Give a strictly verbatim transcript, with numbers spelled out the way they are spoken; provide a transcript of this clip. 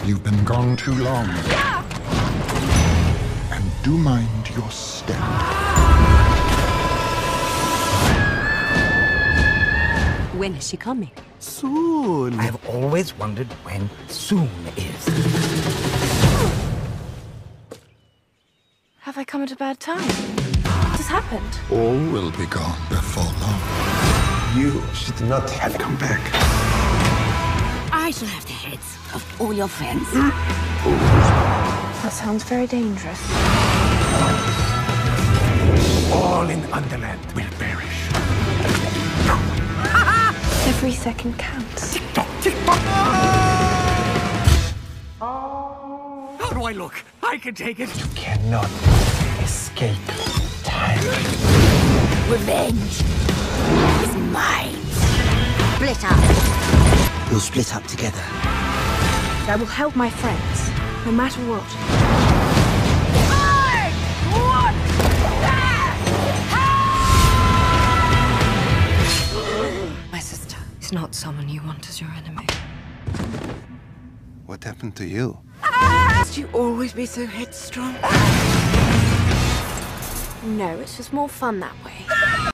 You've been gone too long. Yeah! And do mind your step. When is she coming? Soon. I have always wondered when soon is. Have I come at a bad time? What has happened? All will be gone before long. You should not have come back. I shall have the heads of all your friends. That sounds very dangerous. All in Underland will perish. Every second counts. How do I look? I can take it. You cannot escape time. Revenge is mine. Split up. We'll split up together. I will help my friends, no matter what. My sister is not someone you want as your enemy. What happened to you? Must you always be so headstrong? No, it's just more fun that way.